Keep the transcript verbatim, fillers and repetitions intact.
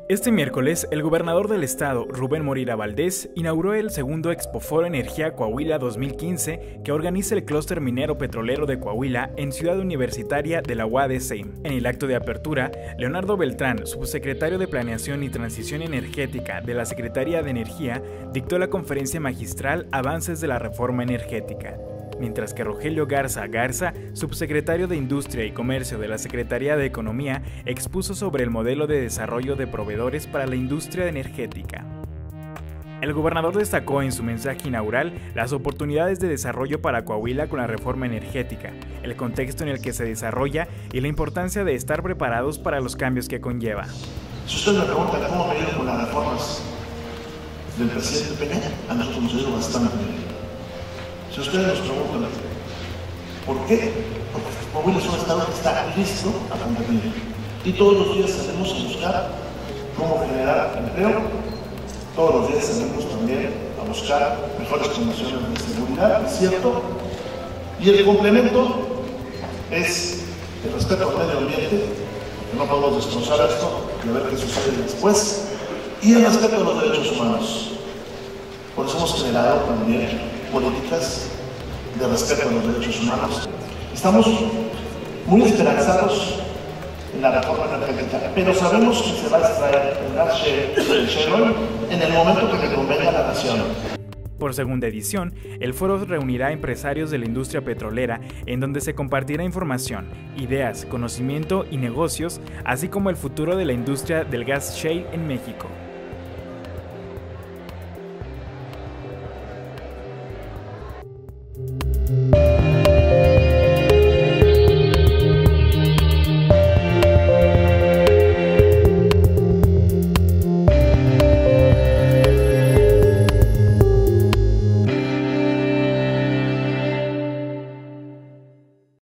Este miércoles, el gobernador del estado, Rubén Moreira Valdés, inauguró el segundo Expoforo Energía Coahuila dos mil quince que organiza el Clúster Minero Petrolero de Coahuila en Ciudad Universitaria de la U A D C. En el acto de apertura, Leonardo Beltrán, subsecretario de Planeación y Transición Energética de la Secretaría de Energía, dictó la conferencia magistral Avances de la Reforma Energética, mientras que Rogelio Garza Garza, subsecretario de Industria y Comercio de la Secretaría de Economía, expuso sobre el modelo de desarrollo de proveedores para la industria energética. El gobernador destacó en su mensaje inaugural las oportunidades de desarrollo para Coahuila con la reforma energética, el contexto en el que se desarrolla y la importancia de estar preparados para los cambios que conlleva. Si usted me pregunta cómo me ha ido con las reformas del presidente Peña, a nosotros nos ha ido bastante bien. Si ustedes nos preguntan, ¿por qué? Porque Coahuila es un estado que está listo a competir. Y todos los días salimos a buscar cómo generar empleo, todos los días salimos también a buscar mejores condiciones de seguridad, es cierto. Y el complemento es el respeto al medio ambiente, que no podemos destrozar esto y ver qué sucede después, y el respeto a los derechos humanos. Por eso hemos generado también políticas de respeto a los derechos humanos. Estamos muy esperanzados en la reforma energética, pero sabemos que se va a extraer el gas shale en el momento que le convenga a la nación. Por segunda edición, el foro reunirá a empresarios de la industria petrolera en donde se compartirá información, ideas, conocimiento y negocios, así como el futuro de la industria del gas shale en México.